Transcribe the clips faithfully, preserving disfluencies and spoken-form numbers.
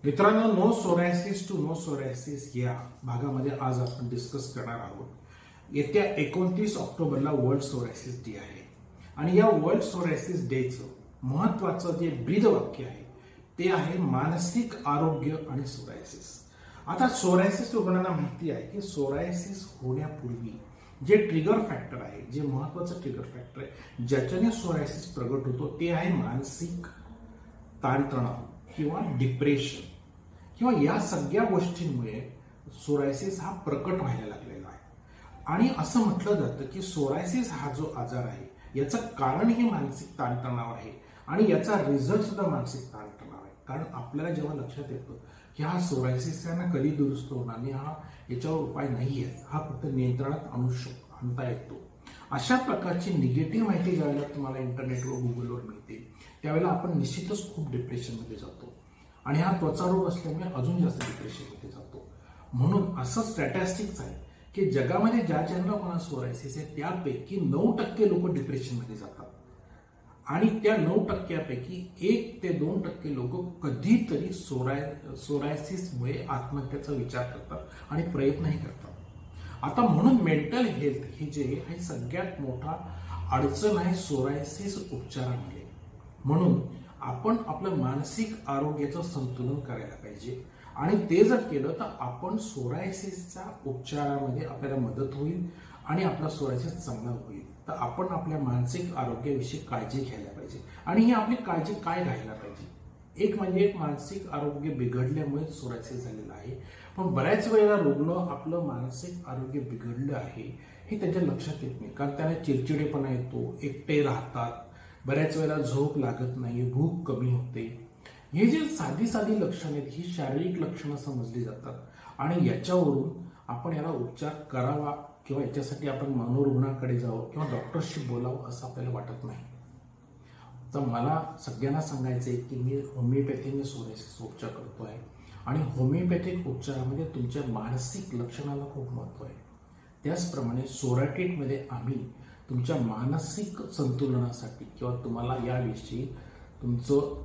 मित्रांनो, no psoriasis to no psoriasis या भागामध्ये आज आपण डिस्कस करणार आहोत। येत्या एकोणतीस ऑक्टोबरला वर्ल्ड सोरायसिस डे आहे आणि या वर्ल्ड सोरायसिस डेचं महत्त्वाचं जे ब्रीद वाक्य आहे ते आहे मानसिक आरोग्य आणि सोरायसिस। आता सोरायसिस रुग्णांना माहिती आहे की सोरायसिस होण्यापूर्वी जे ट्रिगर फॅक्टर आहे, जे महत्त्वाचं ट्रिगर फॅक्टर आहे ज्याच्याने सोरायसिस प्रगट होतो ते आहे मानसिक ताणतणाव किंवा डिप्रेशन किंवा या सगळ्या गोष्टींमुळे सोरायसिस हा प्रकट व्हायला लागलेला आहे। आणि असं म्हटलं जातं की सोरायसिस हा जो आजार आहे याचं कारण हे मानसिक ताणतणाव आहे आणि याचा रिझल्ट सुद्धा मानसिक ताणतणाव आहे। कारण आपल्याला जेव्हा लक्षात येतं की हा सोरायसिस यांना कधी दुरुस्त होणार नाही, हा याच्यावर उपाय नाहीये, हा फक्त नियंत्रणात आणू शकतो आणता येतो, अशा प्रकारची निगेटिव्ह माहिती ज्यावेळेला तुम्हाला इंटरनेटवर गुगलवर मिळते त्यावेळेला आपण निश्चितच खूप डिप्रेशनमध्ये जातो आणि हा त्वचा रोग असल्यामुळे अजून जास्त डिप्रेशनमध्ये जातो। म्हणून असं स्टॅटिस्टिक्स आहे की जगामध्ये ज्या ज्यांना कोणा सोरायसिस आहे त्यापैकी नऊ टक्के लोक डिप्रेशनमध्ये जातात आणि त्या नऊ टक्क्यापैकी एक ते दोन टक्के लोक कधीतरी सोराय सोरायसिसमुळे आत्महत्येचा विचार करतात आणि प्रयत्नही करतात। आता म्हणून मेंटल हेल्थ हे जे हे सगळ्यात मोठा अडचण आहे सोरायसिस उपचारामध्ये। म्हणून आपण आपलं मानसिक आरोग्याचं संतुलन करायला पाहिजे आणि ते जर केलं तर आपण सोरायसिसच्या उपचारामध्ये आपल्याला मदत होईल आणि आपला सोरायसिस चांगला होईल। तर आपण आपल्या मानसिक आरोग्याविषयी काळजी घ्यायला पाहिजे आणि ही आपली काळजी काय घ्यायला पाहिजे, एक म्हणजे मानसिक आरोग्य बिघडल्यामुळे सोरायसिस झालेला आहे, पण बऱ्याच वेळेला रुग्ण आपलं मानसिक आरोग्य बिघडलं आहे हे त्यांच्या लक्षात येत नाही। कारण त्यांना चिडचिडेपणा येतो, एकटे राहतात, बऱ्याच वेळेला झोप लागत नाही, भूक कमी होते। हे जे साधी साधी लक्षणे आहेत ही शारीरिक लक्षणं समजली जातात आणि याच्यावरून आपण याला उपचार करावा किंवा याच्यासाठी आपण मनोरुग्णाकडे जावं किंवा डॉक्टरशी बोलावं असं आपल्याला वाटत नाही। तर मला सगळ्यांना सांगायचं आहे की मी होमिओपॅथीने सोरायसिस उपचार करतो आहे आणि होमिओपॅथिक उपचारामध्ये तुमच्या मानसिक लक्षणाला खूप महत्त्व आहे। त्याचप्रमाणे सोरायटिटमध्ये आम्ही तुमच्या मानसिक संतुलनासाठी किंवा तुम्हाला याविषयी तुमचं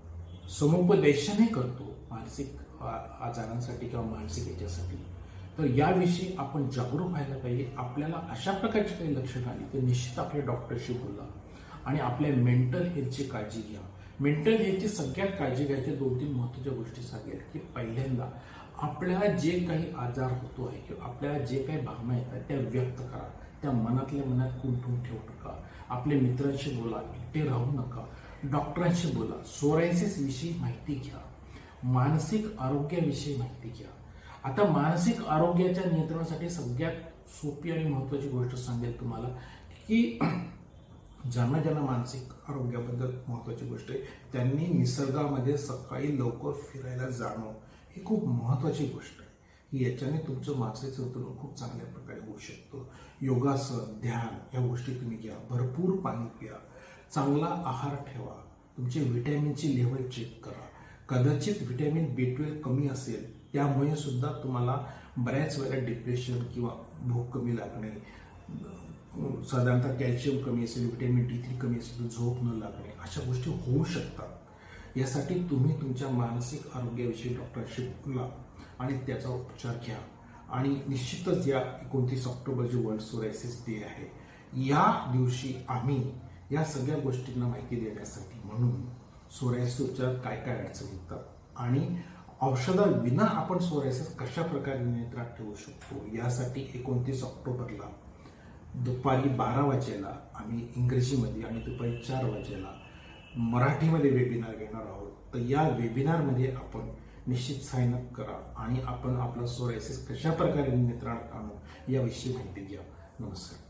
समुपदेशनही करतो मानसिक आजारांसाठी किंवा मानसिक याच्यासाठी। तर याविषयी आपण जागरूक व्हायला पाहिजे। आपल्याला अशा प्रकारची काही लक्षणं आली तर निश्चित आपल्या डॉक्टरशी बोला आणि आपल्या मेंटल हेल्थची काळजी घ्या। मेंटल हेल्थची सगळ्यात काळजी घ्यायची दोन तीन महत्त्वाच्या गोष्टी सांगेल की पहिल्यांदा आपल्याला जे काही आजार होतो आहे किंवा आपल्याला जे काही भावना येतात त्या व्यक्त करा, त्या मनातल्या मनात कुंठून ठेवू नका, आपल्या मित्रांशी बोला, एकटे राहू नका, डॉक्टरांशी बोला, सोरायसिस विषयी माहिती घ्या, मानसिक आरोग्याविषयी माहिती घ्या। आता मानसिक आरोग्याच्या नियंत्रणासाठी सगळ्यात सोपी आणि महत्त्वाची गोष्ट सांगेल तुम्हाला की ज्यांना ज्यांना मानसिक आरोग्याबद्दल महत्त्वाची गोष्ट आहे त्यांनी निसर्गामध्ये सकाळी लवकर फिरायला जाणं ही खूप महत्त्वाची गोष्ट आहे की याच्याने तुमचं मानसिक संतुलन खूप चांगल्या प्रकारे होऊ शकतं। योगासन, ध्यान या गोष्टी तुम्ही घ्या, भरपूर पाणी प्या, चांगला आहार ठेवा, तुमचे व्हिटॅमिनची लेवल चेक करा। कदाचित व्हिटॅमिन बी ट्वेल्व कमी असेल त्यामुळे सुद्धा तुम्हाला बऱ्याच वेळेला डिप्रेशन किंवा भूक कमी लागणे, साधारणतः कॅल्शियम कमी असेल, व्हिटॅमिन डी थ्री कमी असेल, झोप न लागणे, अशा गोष्टी होऊ शकतात। यासाठी तुम्ही तुमच्या मानसिक आरोग्याविषयी डॉक्टरशी बोला आणि त्याचा उपचार घ्या। आणि निश्चितच या एकोणतीस ऑक्टोबर जे वर्ल्ड सोरायसिस डे आहे या दिवशी आम्ही या सगळ्या गोष्टींना माहिती देण्यासाठी म्हणून सोरायसिस उपचारात काय काय अडचणी येतात आणि औषधाविना आपण सोरायसिस कशा प्रकारे नियंत्रणात ठेवू शकतो यासाठी एकोणतीस ऑक्टोबरला दुपारी बारा वाजेला आम्ही इंग्रजीमध्ये आणि दुपारी चार वाजेला मराठीमध्ये वेबिनार घेणार आहोत। तर या वेबिनारमध्ये आपण निश्चित साइन अप करा आणि आपण आपला सोरायसिस कशा प्रकारे नियंत्रणात आणू याविषयी माहिती घ्या। नमस्कार।